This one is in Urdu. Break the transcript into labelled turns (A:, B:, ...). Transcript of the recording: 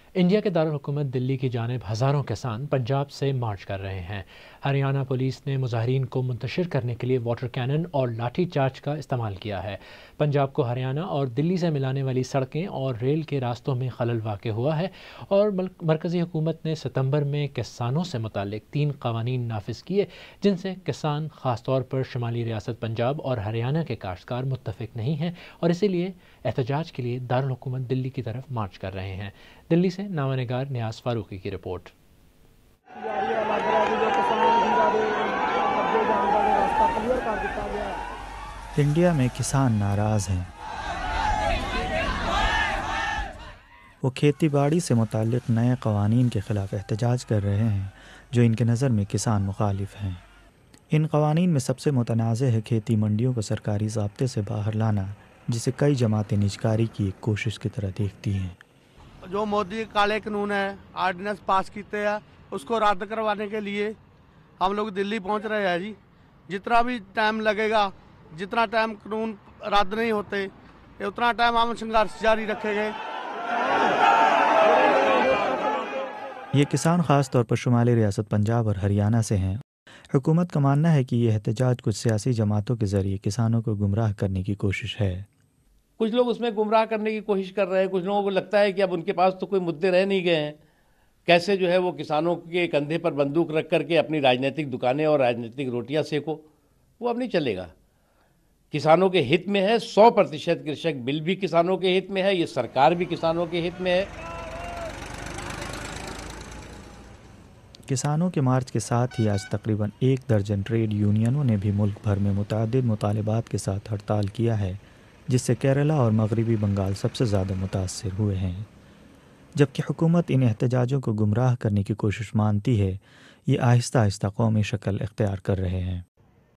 A: انڈیا کے دارالحکومت دلی کی جانب ہزاروں کسان پنجاب سے مارچ کر رہے ہیں۔ ہریانہ پولیس نے مظاہرین کو منتشر کرنے کے لیے واٹر کینن اور لاٹھی چارج کا استعمال کیا ہے۔ پنجاب کو ہریانہ اور دلی سے ملانے والی سڑکیں اور ریل کے راستوں میں خلل واقع ہوا ہے اور مرکزی حکومت نے ستمبر میں کسانوں سے متعلق 3 قوانین نافذ کیے جن سے کسان خاص طور پر شمالی ریاست پنجاب اور ہریانہ کے کاشتکار متفق نہیں ہیں اور اسی لیے احتجاج کے لیے دارالحکومت دلی کی طرف مارچ کر رہے ہیں۔ دلی سے نامہ نگار نیاز فاروقی کی رپورٹ۔
B: انڈیا میں کسان ناراض ہیں۔ وہ کھیتی باڑی سے متعلق نئے قوانین کے خلاف احتجاج کر رہے ہیں جو ان کے نظر میں کسان مخالف ہیں۔ ان قوانین میں سب سے متنازع ہے کھیتی منڈیوں کو سرکاری ضابطے سے باہر لانا، جسے کئی جماعتیں نجکاری کی ایک کوشش کی طرح دیکھتی ہیں۔
C: جو مودی کالے قانون ہے، آرڈیننس پاس کیتے ہیں، اس کو رد کروانے کے لیے ہم لوگ دلی پہنچ رہے ہیں جی۔ جتنا بھی ٹائم لگے گا، جتنا ٹائم قانون رد نہیں ہوتے اتنا ٹائم ہم سنگھرش جاری رکھیں گے۔
B: یہ کسان خاص طور پر شمالی ریاست پنجاب اور ہریانہ سے ہیں۔ حکومت کا ماننا ہے کہ یہ احتجاج کچھ سیاسی جماعتوں کے ذریعے کسانوں کو گمراہ کرنے کی کوشش ہے۔
D: کچھ لوگ اس میں گمراہ کرنے کی کوشش کر رہے ہیں، کچھ لوگوں کو لگتا ہے کہ اب ان کے پاس تو کوئی مدعے رہ نہیں گئے ہیں، کیسے جو ہے وہ کسانوں کے کندھے پر بندوق رکھ کر کے اپنی راجنیتک دکانیں اور راجنیتک روٹیاں سیکو۔ وہ اب نہیں چلے گا۔ کسانوں کے ہت میں ہے، 100% کرشک بل بھی کسانوں کے ہت میں ہے، یہ سرکار بھی کسانوں کے ہت میں ہے۔
B: کسانوں کے مارچ کے ساتھ ہی آج تقریباً 1 درجن ٹریڈ یونینوں نے بھی ملک بھر میں متعدد مطالبات کے ساتھ ہڑتال کیا ہے، جس سے کیرلا اور مغربی بنگال سب سے زیادہ متاثر ہوئے ہیں۔ جبکہ حکومت ان احتجاجوں کو گمراہ کرنے کی کوشش مانتی ہے، یہ آہستہ آہستہ قومی شکل اختیار کر رہے ہیں۔